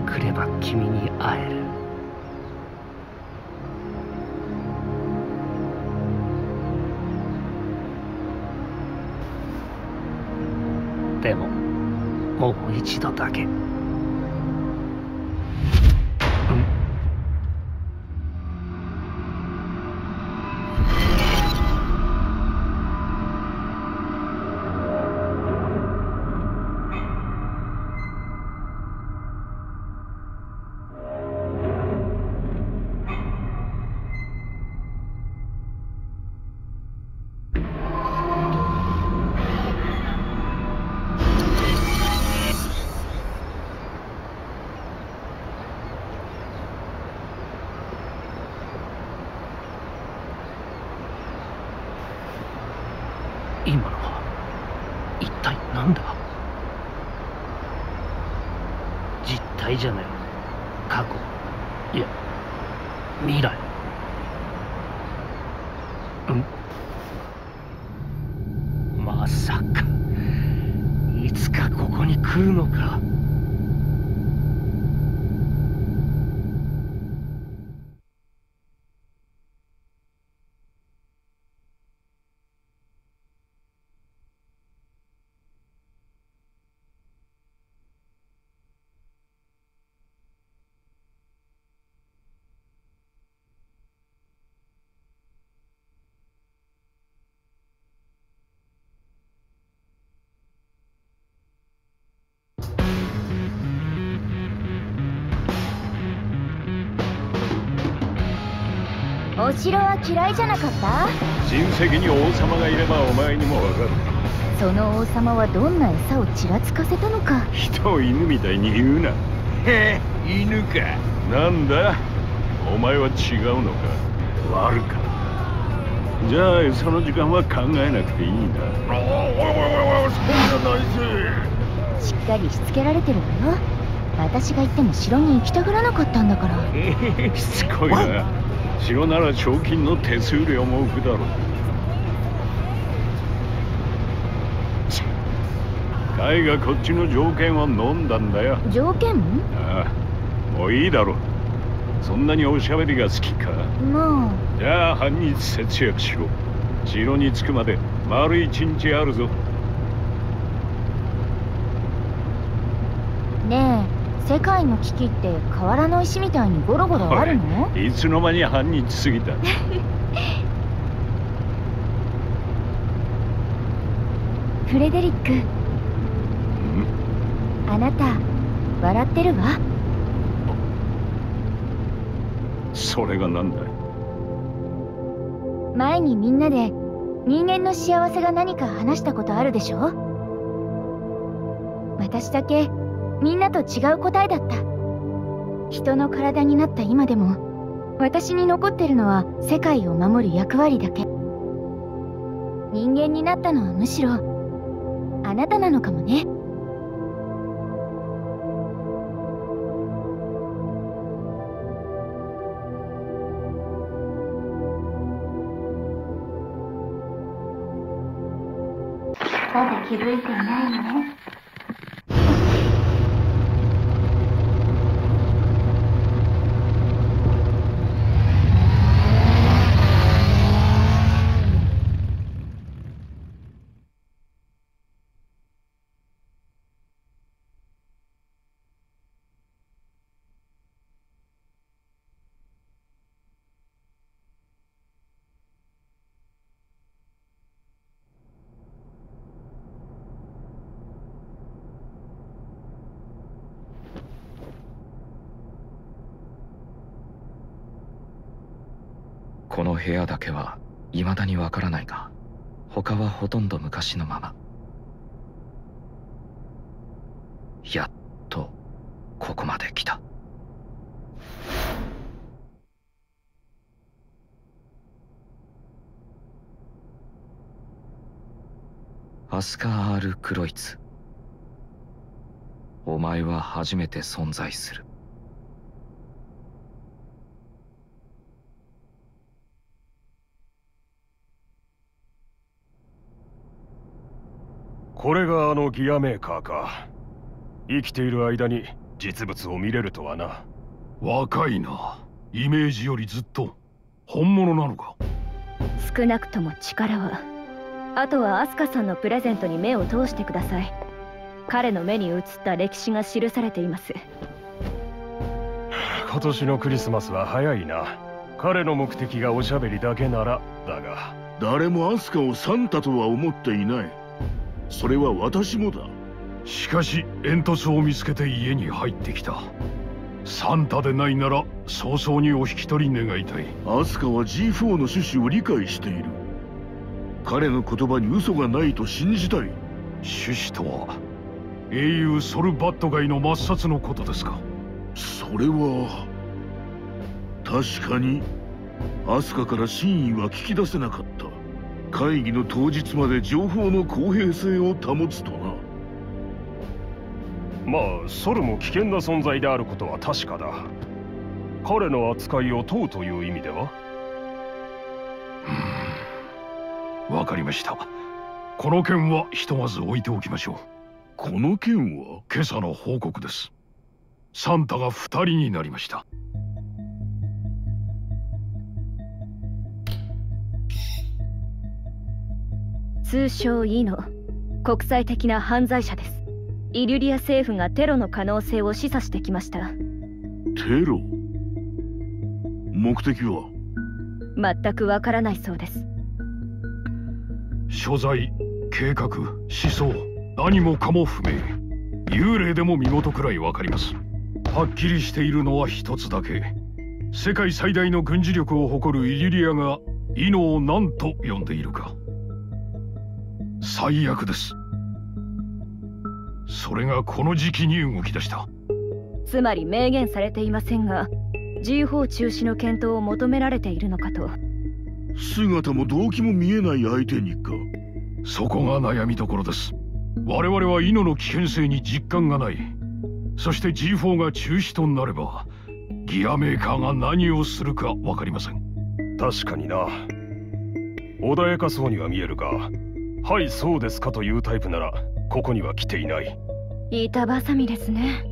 来れば君に会える。でももう一度だけ。今のは一体何だ？実体じゃない、過去、いや未来。まさかいつかここに来るのか。 お城は嫌いじゃなかった？ 親戚に王様がいればお前にもわかる。 その王様はどんな餌をちらつかせたのか。 人を犬みたいに言うな。へえ、犬か。なんだ、お前は違うのか。悪かった。じゃあ餌の時間は考えなくていいんだ。そうじゃないぜ。 しっかりしつけられてるわよ。私が言っても城に行きたがらなかったんだから。 しつこいな。城なら賞金の手数料も浮くだろう。カイがこっちの条件を飲んだんだよ。 条件？ ああ、もういいだろ。そんなにおしゃべりが好きか。 もう。 じゃあ半日節約しろ。城に着くまで丸一日あるぞ。 ねえ、世界の危機って瓦の石みたいにゴロゴロあるの？ いつの間に半日過ぎた。 フレデリック、あなた笑ってるわ。 それがなんだ？ 前にみんなで人間の幸せが何か話したことあるでしょ？私だけみんなと違う答えだった。人の体になった今でも私に残ってるのは世界を守る役割だけ。人間になったのはむしろあなたなのかもね。まだ気づいていないのね。 この部屋だけは未だにわからないが、他はほとんど昔のまま。やっとここまで来た。アスカー・アール・クロイツ、お前は初めて存在する。 これがあのギアメーカーか。生きている間に実物を見れるとはな。 若いな。イメージよりずっと本物なのか。 少なくとも力は。あとはアスカさんのプレゼントに目を通してください。彼の目に映った歴史が記されています。 今年のクリスマスは早いな。彼の目的がおしゃべりだけならだが。 誰もアスカをサンタとは思っていない。それは私もだ。 しかし煙突を見つけて家に入ってきた。サンタでないなら早々にお引き取り願いたい。 アスカは G4 の趣旨を理解している。彼の言葉に嘘がないと信じたい。 趣旨とは英雄ソルバット街の抹殺のことですか。 それは確かにアスカから真意は聞き出せなかった。会議の当日まで情報の公平性を保つとな。 まあソルも危険な存在であることは確かだ。彼の扱いを問うという意味では。 わかりました。この件はひとまず置いておきましょう。 この件は今朝の報告です。サンタが2人になりました。 通称イノ、国際的な犯罪者です。イリュリア政府がテロの可能性を示唆してきました。 テロ？目的は？ 全くわからないそうです。 所在、計画、思想、何もかも不明。幽霊でも身元くらいわかります。はっきりしているのは一つだけ。世界最大の軍事力を誇るイリュリアがイノを何と呼んでいるか。最悪です。それがこの時期に動き出した。 つまり明言されていませんが G4 中止の検討を求められているのかと。 姿も動機も見えない相手にか。 そこが悩みどころです。我々はイノの危険性に実感がない。そして G4 が中止となればギアメーカーが何をするか分かりません。 確かにな。穏やかそうには見えるが、はいそうですかというタイプならここには来ていない。 板挟みですね。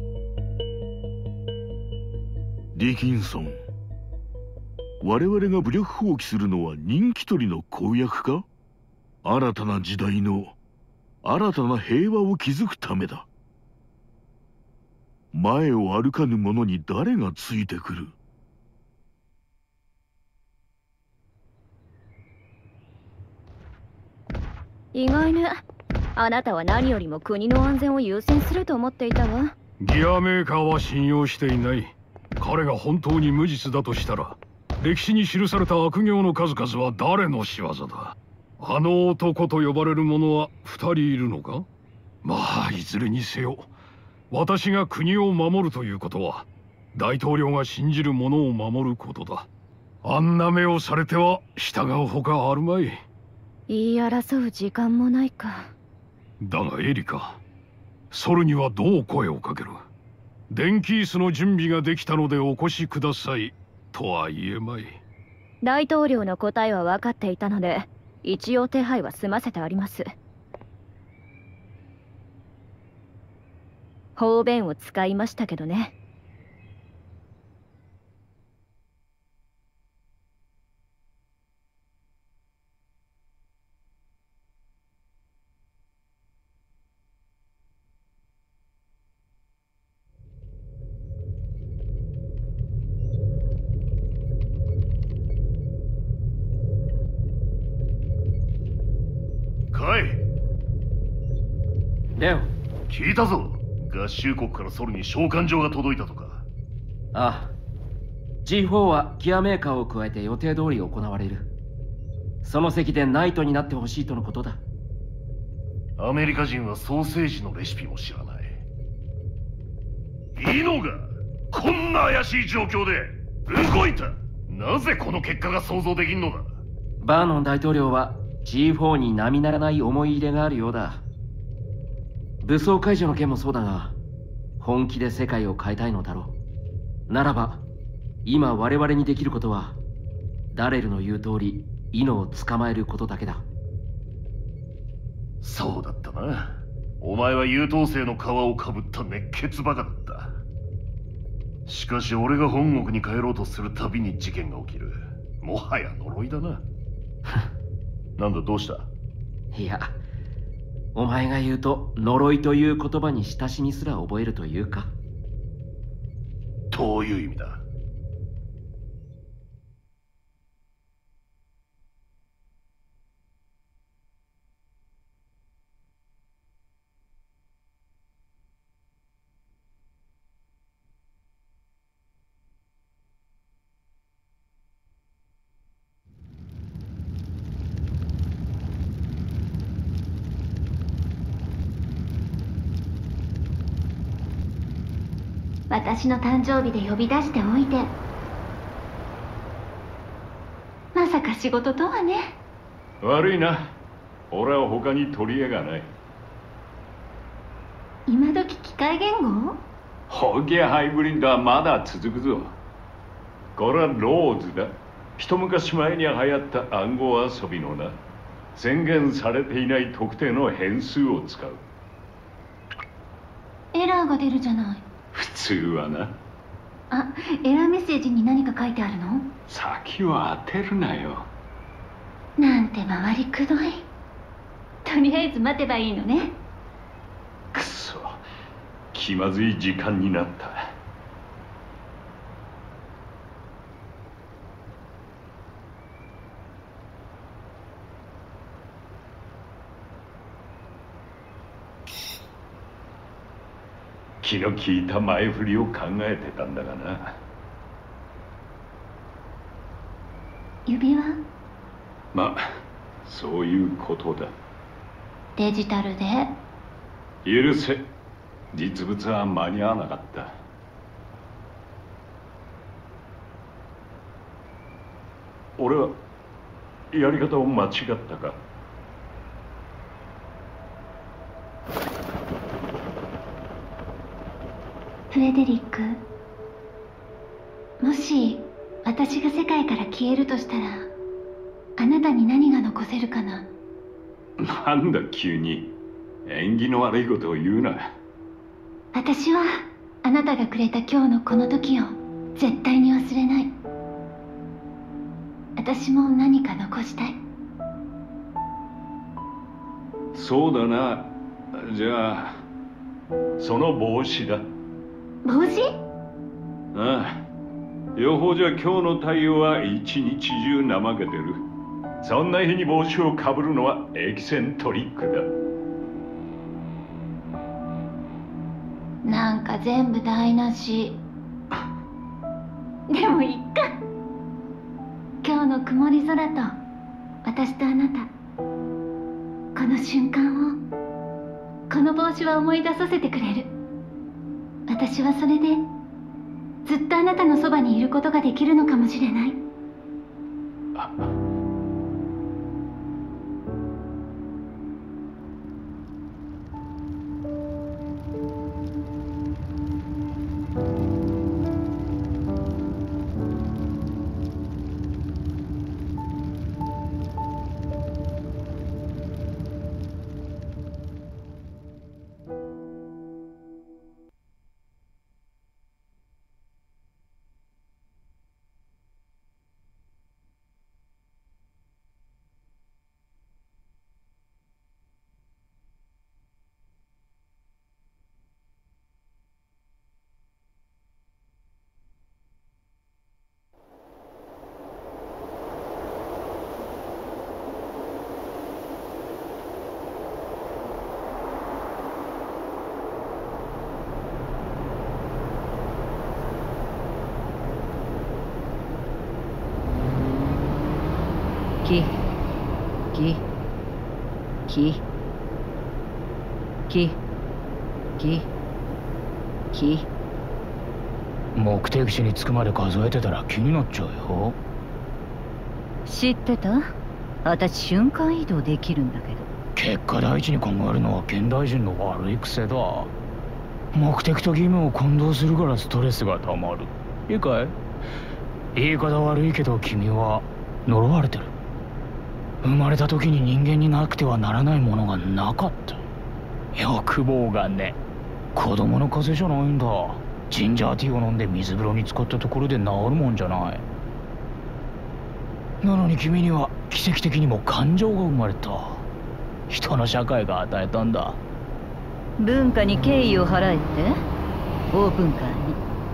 ディキンソン、我々が武力放棄するのは人気取りの公約か？新たな時代の新たな平和を築くためだ。前を歩かぬ者に誰がついてくる？ 意外ね。あなたは何よりも国の安全を優先すると思っていたわ。 ギアメーカーは信用していない。彼が本当に無実だとしたら歴史に記された悪行の数々は誰の仕業だ。あの男と呼ばれる者は2人いるのか？まあいずれにせよ私が国を守るということは大統領が信じるものを守ることだ。あんな目をされては従うほかあるまい。 言い争う時間もないか。 だがエリカ、ソルにはどう声をかける？電気椅子の準備ができたのでお越しくださいとは言えまい。 大統領の答えは分かっていたので一応手配は済ませてあります。方便を使いましたけどね。 レオ、 聞いたぞ。合衆国からソルに召喚状が届いたとか。 ああ、 G4 はギアメーカーを加えて予定通り行われる。その席でナイトになってほしいとのことだ。 アメリカ人はソーセージのレシピも知らない。いいのがこんな怪しい状況で動いた。なぜこの結果が想像できんのだ。 バーノン大統領は G4 に並ならない思い入れがあるようだ。武装解除の件もそうだが、本気で世界を変えたいのだろう。ならば今我々にできることはダレルの言う通りイノを捕まえることだけだ。 そうだったな。お前は優等生の皮をかぶった熱血バカだった。 しかし俺が本国に帰ろうとするたびに事件が起きる。もはや呪いだな。なんだ、どうした？ いや、お前が言うと呪いという言葉に親しみすら覚えるというか。 どういう意味だ？ 私の誕生日で呼び出しておいて、まさか仕事とはね。 悪いな、俺は他に取り柄がない。 今時機械言語？ ホゲハイブリッドはまだ続くぞ。これはローズだ。一昔前に流行った暗号遊びのな、宣言されていない特定の変数を使う。 エラーが出るじゃない。 普通はな。 あ、エラーメッセージに何か書いてあるの？ 先は当てるなよ。 なんて回りくどい。とりあえず待てばいいのね。 くそ、気まずい時間になった。気の利いた前振りを考えてたんだがな。 指輪？ まあ、そういうことだ。 デジタルで？ 許せ、実物は間に合わなかった。俺はやり方を間違ったか？ フレデリック、もし私が世界から消えるとしたら、あなたに何が残せるかな？ なんだ急に、縁起の悪いことを言うな。 私はあなたがくれた今日のこの時を絶対に忘れない。私も何か残したい。 そうだな。じゃあその帽子だ。 帽子？ ああ、予報じゃ今日の太陽は一日中怠けてる。そんな日に帽子をかぶるのはエキセントリックだ。なんか全部台無し。でもいっか。今日の曇り空と私とあなた、この瞬間をこの帽子は思い出させてくれる。私はそれでずっとあなたのそばにいることができるのかもしれない。 目的地に着くまで数えてたら気になっちゃうよ。 知ってた？私瞬間移動できるんだけど。 結果第一に考えるのは現代人の悪い癖だ。目的と義務を混同するからストレスがたまる。いいかい？言い方悪いけど君は呪われてる。生まれた時に人間になくてはならないものがなかった。欲望がね、子供の風邪じゃないんだ。 ジンジャーティーを飲んで水風呂に浸かったところで治るもんじゃない。なのに君には奇跡的にも感情が生まれた。人の社会が与えたんだ。 文化に敬意を払えってオープンカーに。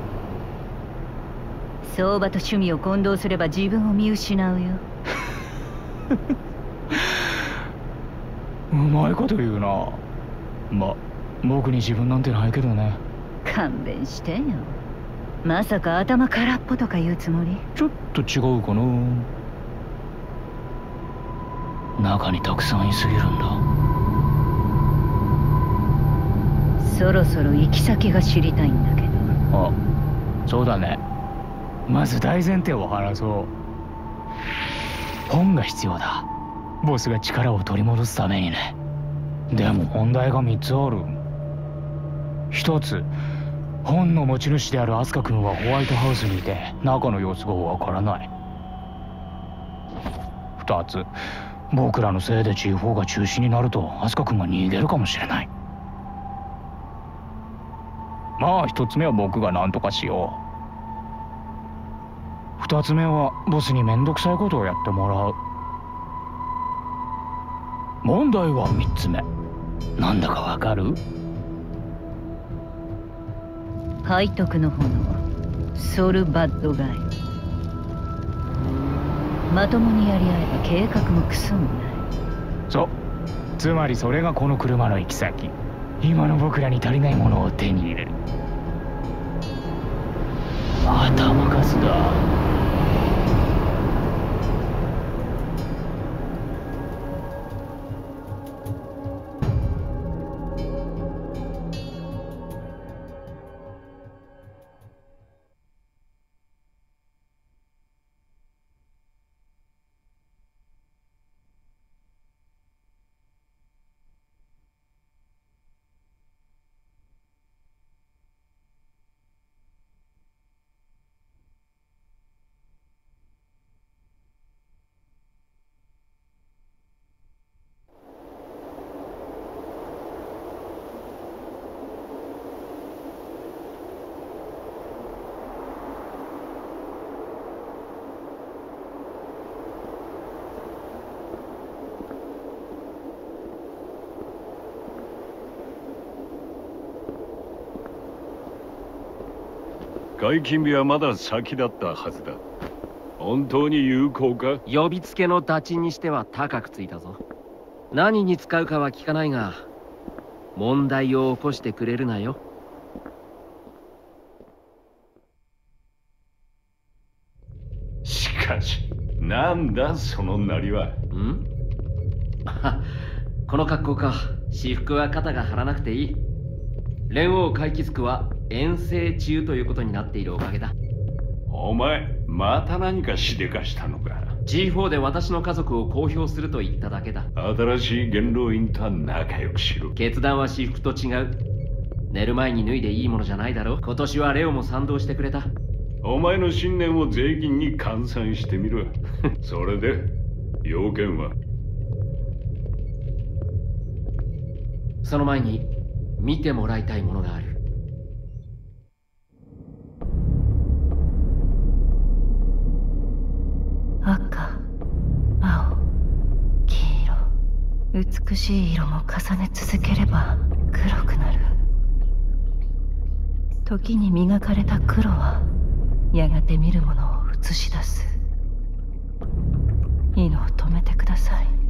相場と趣味を混同すれば自分を見失うよ。 うまいこと言うな。僕に自分なんてないけどね。 勘弁してよ。まさか頭空っぽとか言うつもり？ ちょっと違うかな。中にたくさんいすぎるんだ。 そろそろ行き先が知りたいんだけど。 あ、そうだね。まず大前提を話そう。本が必要だ。ボスが力を取り戻すためにね。でも問題が3つある。1つ、本の持ち主であるアスカ君はホワイトハウスにいて中の様子がわからない。2つ、僕らのせいで G4 が中止になるとアスカ君が逃げるかもしれない。まあ1つ目は僕が何とかしよう。2つ目はボスにめんどくさいことをやってもらう。問題は3つ目。なんだかわかる？ 背徳の炎、ソルバッドガイ。まともにやり合えば計画もクソもない。 そう、つまりそれがこの車の行き先。今の僕らに足りないものを手に入れる。頭数だ。 解禁日はまだ先だったはずだ。本当に有効か？ 呼びつけのダチにしては高くついたぞ。何に使うかは聞かないが、問題を起こしてくれるなよ。 しかし、なんだそのなりは。 ん？この格好か。私服は肩が張らなくていい。連王回帰スは遠征中ということになっているおかげだ。 お前、また何かしでかしたのか？ G4 で私の家族を公表すると言っただけだ。 新しい元老院とは仲良くしろ。 決断は私服と違う。寝る前に脱いでいいものじゃないだろ。今年はレオも賛同してくれた。 お前の信念を税金に換算してみろ。それで要件は？ その前に見てもらいたいものがある。 赤、青、黄色、美しい色も重ね続ければ黒くなる。時に磨かれた黒はやがて見るものを映し出す。意のを止めてください。